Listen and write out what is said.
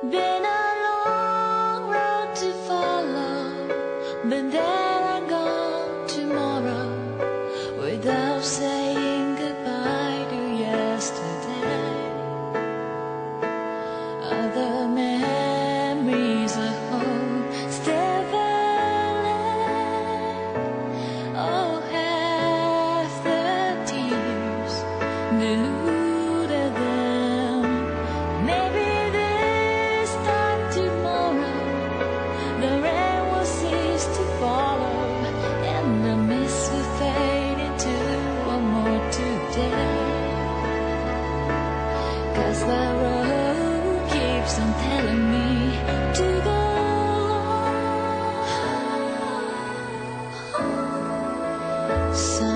Been a long road to follow, but then I go tomorrow without saying goodbye to yesterday. Other memories of home still valid. Oh, half the tears deluded them. Maybe this time tomorrow the rain will cease to follow, and the mist will fade into one more today. 'Cause the road keeps on telling me to go on.